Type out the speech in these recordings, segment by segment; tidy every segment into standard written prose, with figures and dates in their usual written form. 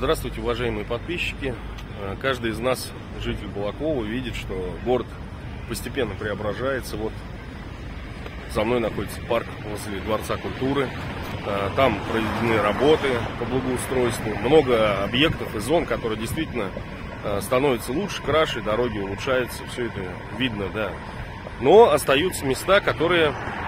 Здравствуйте, уважаемые подписчики. Каждый из нас, житель Балакова, видит, что город постепенно преображается. Вот за мной находится парк возле Дворца культуры. Там проведены работы по благоустройству. Много объектов и зон, которые действительно становятся лучше, краше, дороги улучшаются. Все это видно, да. Но остаются места, которые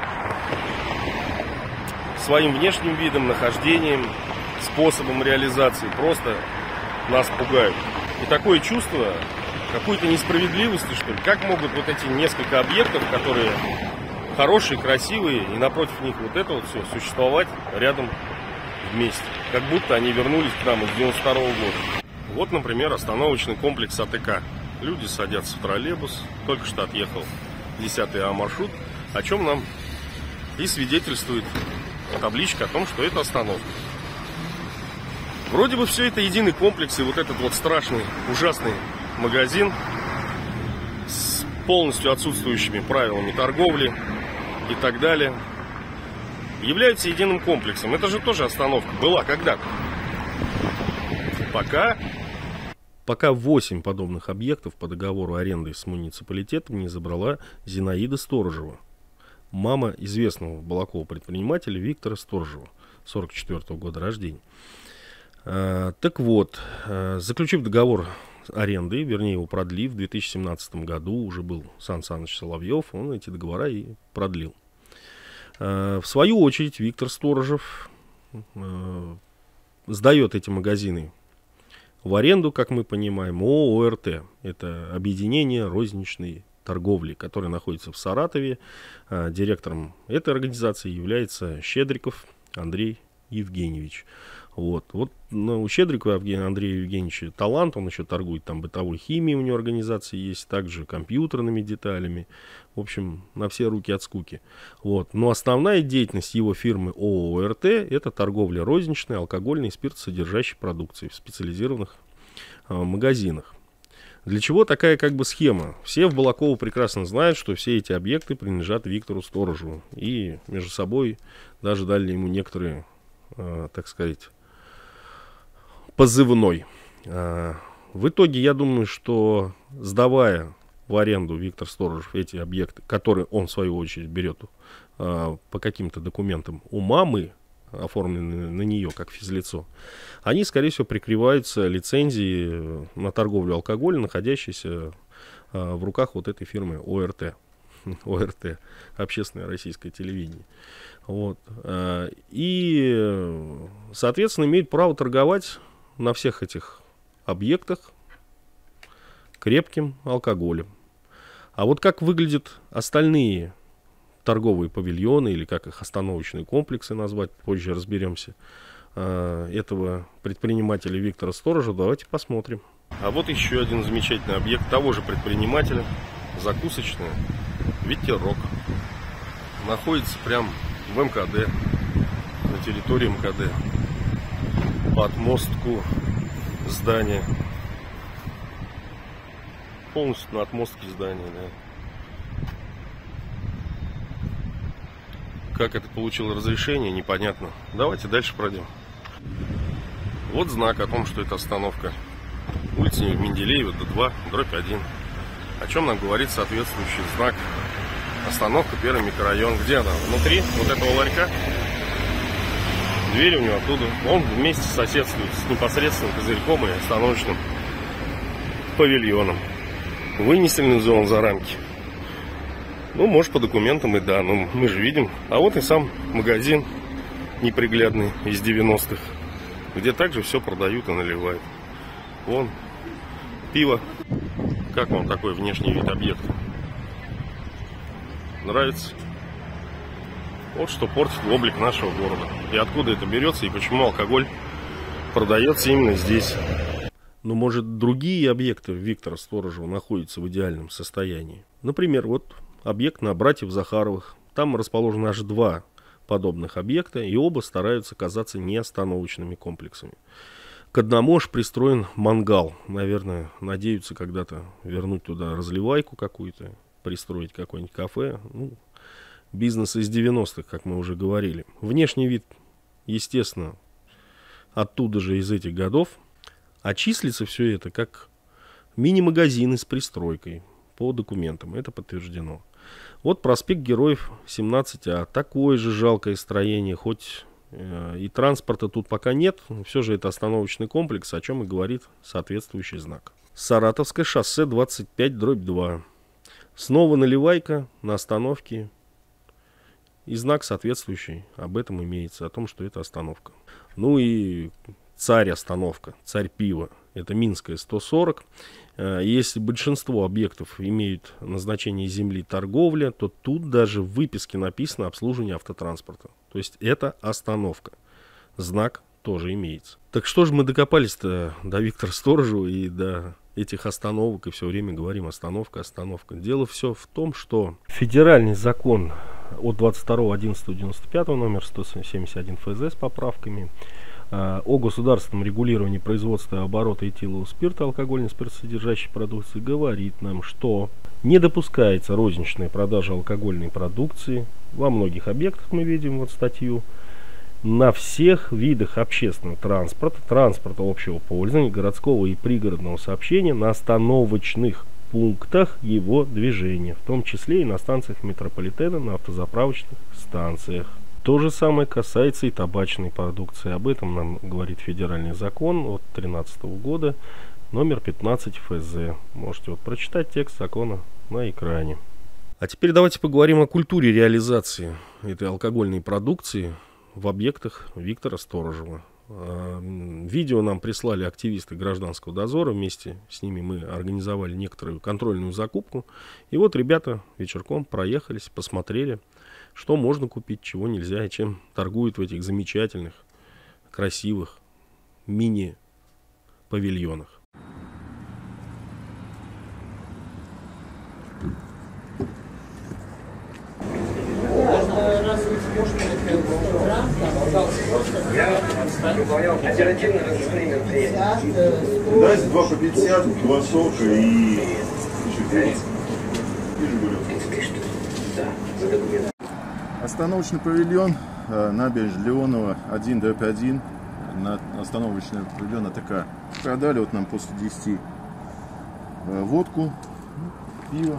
своим внешним видом, нахождением, способом реализации просто нас пугают. И такое чувство какой-то несправедливости, что ли. Как могут вот эти несколько объектов, которые хорошие, красивые, и напротив них вот это вот все существовать рядом вместе. Как будто они вернулись к нам из 92-го года. Вот, например, остановочный комплекс АТК. Люди садятся в троллейбус, только что отъехал 10-й маршрут, о чем нам и свидетельствует табличка о том, что это остановка. Вроде бы все это единый комплекс, и вот этот вот страшный, ужасный магазин с полностью отсутствующими правилами торговли и так далее является единым комплексом. Это же тоже остановка была когда-то. Пока 8 подобных объектов по договору аренды с муниципалитетом не забрала Зинаида Сторожева, мама известного в Балаково предпринимателя Виктора Сторожева, 44-го года рождения. Так вот, заключив договор аренды, вернее его продлив, в 2017 году уже был Сан Саныч Соловьев, он эти договора и продлил. В свою очередь Виктор Сторожев сдает эти магазины в аренду, как мы понимаем, ООО ОРТ. Это объединение розничной торговли, которое находится в Саратове. Директором этой организации является Щедриков Андрей Евгеньевич. Вот у Щедрикова Андрея Евгеньевича талант, он еще торгует там бытовой химией, у него организации есть, также компьютерными деталями, в общем, на все руки от скуки. Вот. Но основная деятельность его фирмы ООО ОРТ — это торговля розничной, алкогольной и спиртосодержащей продукцией в специализированных магазинах. Для чего такая как бы схема? Все в Балаково прекрасно знают, что все эти объекты принадлежат Виктору Сторожеву, и между собой даже дали ему некоторые, так сказать, позывной. В итоге, я думаю, что сдавая в аренду Виктор Сторожев эти объекты, которые он в свою очередь берет по каким-то документам у мамы, оформленные на нее как физлицо, они, скорее всего, прикрываются лицензией на торговлю алкоголем, находящейся в руках вот этой фирмы ОРТ. ОРТ, общественное российское телевидение. Вот. И, соответственно, имеют право торговать на всех этих объектах крепким алкоголем. А вот как выглядят остальные торговые павильоны, или как их остановочные комплексы назвать, позже разберемся, этого предпринимателя Виктора Сторожева, давайте посмотрим. А вот еще один замечательный объект того же предпринимателя, закусочная «Ветерок». Находится прямо в МКД, на территории МКД, под мостку здания. Полностью на отмостке здания, да. Как это получило разрешение, непонятно. Давайте дальше пройдем. Вот знак о том, что это остановка. Улица Менделеева, Д2/1. О чем нам говорит соответствующий знак. Остановка, первый микрорайон. Где она? Внутри вот этого ларька. Дверь у него оттуда. Он вместе соседствует с непосредственным козырьком и остановочным павильоном. Вынесен ли он за рамки? Ну, может, по документам и да, но мы же видим. А вот и сам магазин неприглядный из 90-х, где также все продают и наливают. Вон, пиво. Как вам такой внешний вид объекта? Нравится? Вот что портит облик нашего города. И откуда это берется, и почему алкоголь продается именно здесь. Но, может, другие объекты Виктора Сторожева находятся в идеальном состоянии. Например, вот объект на Братьев Захаровых. Там расположено аж 2 подобных объекта, и оба стараются казаться неостановочными комплексами. К одному аж пристроен мангал. Наверное, надеются когда-то вернуть туда разливайку какую-то, пристроить какое-нибудь кафе. Ну, бизнес из 90-х, как мы уже говорили. Внешний вид, естественно, оттуда же, из этих годов. А числится все это как мини-магазины с пристройкой по документам. Это подтверждено. Вот проспект Героев 17А. Такое же жалкое строение, хоть и транспорта тут пока нет. Все же это остановочный комплекс, о чем и говорит соответствующий знак. Саратовское шоссе 25/2. Снова наливайка на остановке. И знак соответствующий об этом имеется, о том, что это остановка. Ну и Царь остановка, Царь пива. Это Минская 140. Если большинство объектов имеют назначение земли торговля, то тут даже в выписке написано обслуживание автотранспорта. То есть это остановка. Знак тоже имеется. Так что же мы докопались-то до Виктора Сторожева и до этих остановок, и все время говорим остановка, остановка. Дело все в том, что федеральный закон от 22.11.95 номер 171 ФЗ с поправками о государственном регулировании производства и оборота этилового спирта, алкогольной спиртосодержащей продукции говорит нам, что не допускается розничная продажа алкогольной продукции во многих объектах, мы видим вот статью, на всех видах общественного транспорта, транспорта общего пользования, городского и пригородного сообщения на остановочных пунктах его движения, в том числе и на станциях метрополитена, на автозаправочных станциях. То же самое касается и табачной продукции. Об этом нам говорит федеральный закон от 2013 года, номер 15 ФЗ. Можете вот прочитать текст закона на экране. А теперь давайте поговорим о культуре реализации этой алкогольной продукции в объектах Виктора Сторожева. Видео нам прислали активисты Гражданского дозора. Вместе с ними мы организовали некоторую контрольную закупку. И вот ребята вечерком проехались, посмотрели, что можно купить, чего нельзя, и чем торгуют в этих замечательных, красивых мини-павильонах. Оперативно разрешение мероприятия. Дайте 2 по 50, 2 сока и еще 5. Остановочный павильон, набережная Леонова, 1/1. Остановочный павильон АТК. Продали вот нам после 10 водку, пиво.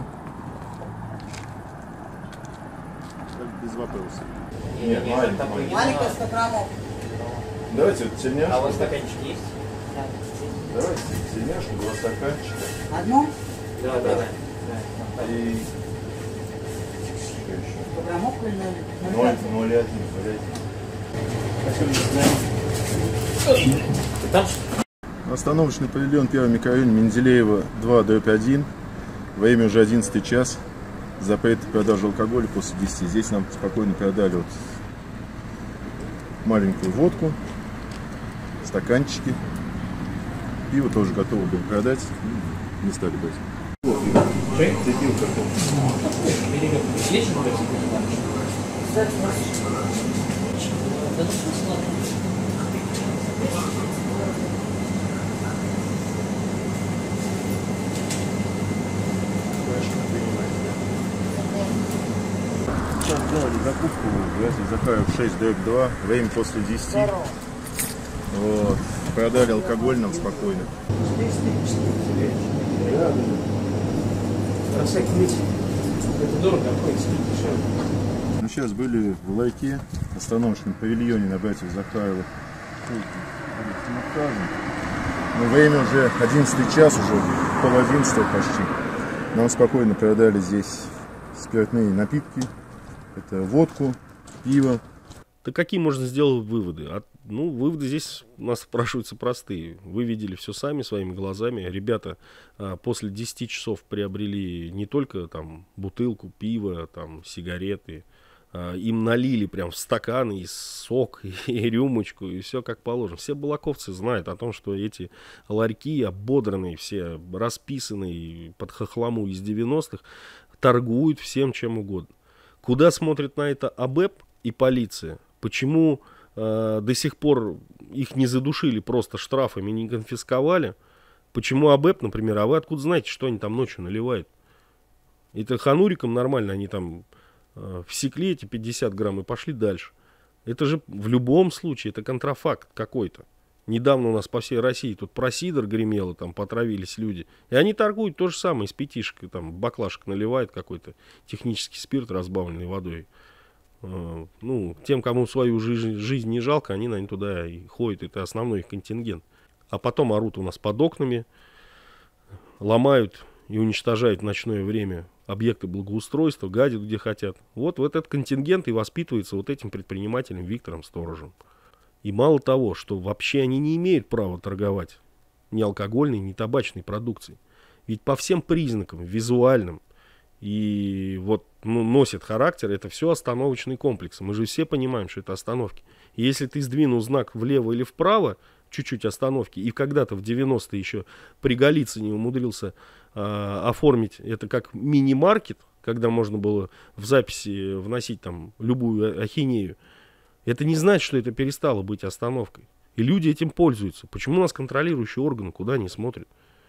Без вопросов. Нет, Маленькая 100 граммов. Давайте вот тельняшку. А у вас стаканчики есть? Давайте тельняшку, 2 стаканчика. Одну? Да. И 100 граммов или 0,1. Остановочный павильон, первый микрорайон, Менделеева 2/1. Время уже 11 час. Запрет продажи алкоголя после 10. Здесь нам спокойно продали вот маленькую водку, стаканчики. Пиво тоже готовы были продать. Не стали брать. Сейчас сделали закупку, Захаров 6/2, время после 10. Вот. Продали алкоголь нам спокойно. Это дорого, обходится дешевле. Ну, сейчас были в Лайке, в остановочном павильоне на братьев Захаровых. Но время уже 11 час, уже 10:30 почти. Нам спокойно продали здесь спиртные напитки. Это водку, пиво. Так какие можно сделать выводы? Выводы здесь у нас спрашиваются простые. Вы видели все сами, своими глазами. Ребята после 10 часов приобрели не только там бутылку пива, там сигареты. Им налили прям в стаканы и сок, и рюмочку, и все как положено. Все балаковцы знают о том, что эти ларьки ободранные, все расписанные под хохлому из 90-х, торгуют всем чем угодно. Куда смотрит на это АБЭП и полиция? Почему до сих пор их не задушили просто штрафами, не конфисковали? Почему АБЭП, например, а вы откуда знаете, что они там ночью наливают? Это хануриком нормально, они там всекли эти 50 грамм и пошли дальше. Это же в любом случае, это контрафакт какой-то. Недавно у нас по всей России тут про сидр гремело, там потравились люди. И они торгуют то же самое, из пятишек, там баклажек наливает какой-то технический спирт, разбавленный водой. Ну, тем, кому свою жизнь не жалко, они, наверное, туда и ходят. Это основной их контингент. А потом орут у нас под окнами, ломают и уничтожают в ночное время объекты благоустройства, гадят где хотят. Вот этот контингент и воспитывается вот этим предпринимателем Виктором Сторожем. И мало того, что вообще они не имеют права торговать ни алкогольной, ни табачной продукцией. Ведь по всем признакам, визуальным, и вот носит характер, это все остановочный комплекс. Мы же все понимаем, что это остановки. И если ты сдвинул знак влево или вправо, чуть-чуть остановки, и когда-то в 90-е еще при Голицыне умудрился оформить это как мини-маркет, когда можно было в записи вносить там любую ахинею, это не значит, что это перестало быть остановкой. И люди этим пользуются. Почему у нас контролирующие органы куда не смотрят?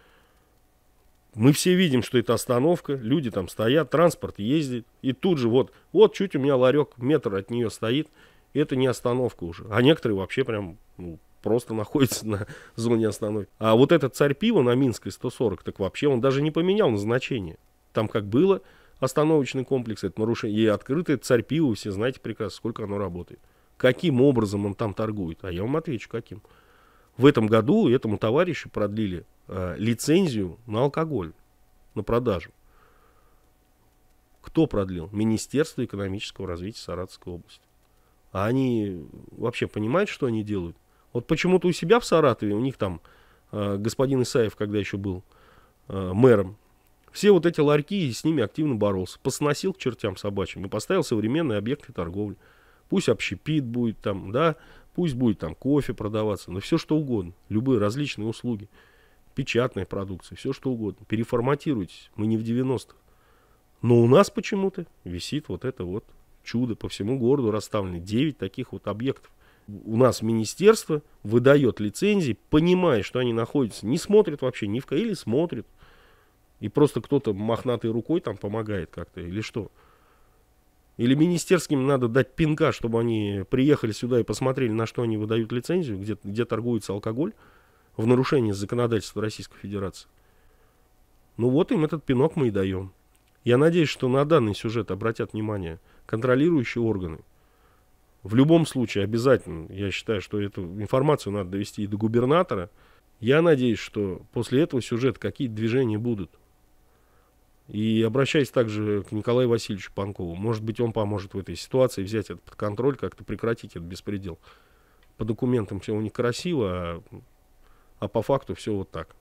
Мы все видим, что это остановка, люди там стоят, транспорт ездит, и тут же вот чуть у меня ларек, метр от нее стоит, это не остановка уже. А некоторые вообще прям просто находятся на зоне остановки. А вот этот царь пива на Минской 140, так вообще он даже не поменял назначение. Там как было остановочный комплекс, это нарушение, и открытый царь пива, все знаете прекрасно, сколько оно работает. Каким образом он там торгует? А я вам отвечу, каким. В этом году этому товарищу продлили лицензию на алкоголь, на продажу. Кто продлил? Министерство экономического развития Саратовской области. А они вообще понимают, что они делают? Вот почему-то у себя в Саратове, у них там господин Исаев, когда еще был мэром, все вот эти ларьки, с ними активно боролся. Посносил к чертям собачьим и поставил современные объекты торговли. Пусть общепит будет там, да, пусть будет там кофе продаваться, но все что угодно, любые различные услуги, печатная продукция, все что угодно. Переформатируйтесь, мы не в 90-х. Но у нас почему-то висит вот это вот чудо, по всему городу расставлены 9 таких вот объектов. У нас министерство выдает лицензии, понимая, что они находятся, не смотрят вообще ни в кого, или смотрят, и просто кто-то мохнатой рукой там помогает как-то, или что. Или министерским надо дать пинка, чтобы они приехали сюда и посмотрели, на что они выдают лицензию, где торгуется алкоголь в нарушении законодательства Российской Федерации. Ну вот им этот пинок мы и даем. Я надеюсь, что на данный сюжет обратят внимание контролирующие органы. В любом случае обязательно, я считаю, что эту информацию надо довести и до губернатора. Я надеюсь, что после этого сюжета какие-то движения будут. И обращаюсь также к Николаю Васильевичу Панкову. Может быть, он поможет в этой ситуации взять это под контроль, как-то прекратить этот беспредел. По документам все у них красиво, а по факту все вот так.